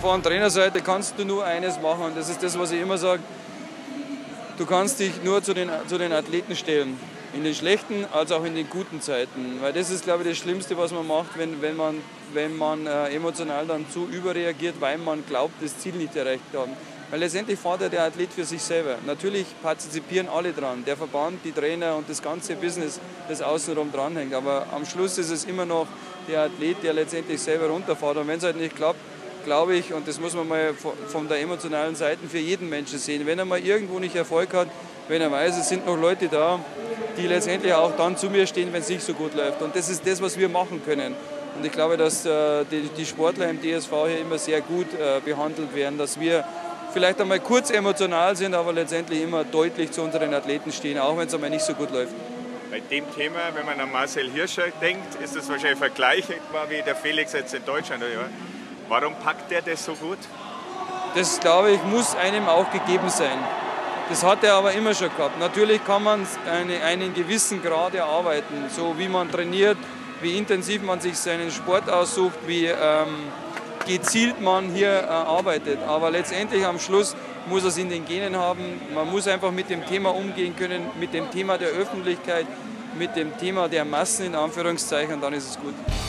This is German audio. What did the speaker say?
von Trainerseite kannst du nur eines machen und das ist das, was ich immer sage. Du kannst dich nur zu den Athleten stellen. In den schlechten als auch in den guten Zeiten. Weil das ist, glaube ich, das Schlimmste, was man macht, wenn man emotional dann zu überreagiert, weil man glaubt, das Ziel nicht erreicht zu haben. Weil letztendlich fährt ja der Athlet für sich selber. Natürlich partizipieren alle dran, der Verband, die Trainer und das ganze Business, das außenrum dranhängt. Aber am Schluss ist es immer noch der Athlet, der letztendlich selber runterfährt. Und wenn es halt nicht klappt, glaube ich, und das muss man mal von der emotionalen Seite für jeden Menschen sehen, wenn er mal irgendwo nicht Erfolg hat, wenn er weiß, es sind noch Leute da, die letztendlich auch dann zu mir stehen, wenn es nicht so gut läuft. Und das ist das, was wir machen können. Und ich glaube, dass die Sportler im DSV hier immer sehr gut behandelt werden, dass wir vielleicht einmal kurz emotional sind, aber letztendlich immer deutlich zu unseren Athleten stehen, auch wenn es einmal nicht so gut läuft. Bei dem Thema, wenn man an Marcel Hirscher denkt, ist das wahrscheinlich vergleichbar wie der Felix jetzt in Deutschland. Oder? Warum packt der das so gut? Das, glaube ich, muss einem auch gegeben sein. Das hat er aber immer schon gehabt. Natürlich kann man einen gewissen Grad erarbeiten, so wie man trainiert, wie intensiv man sich seinen Sport aussucht, wie gezielt man hier arbeitet. Aber letztendlich am Schluss muss er es in den Genen haben. Man muss einfach mit dem Thema umgehen können, mit dem Thema der Öffentlichkeit, mit dem Thema der Massen in Anführungszeichen, dann ist es gut.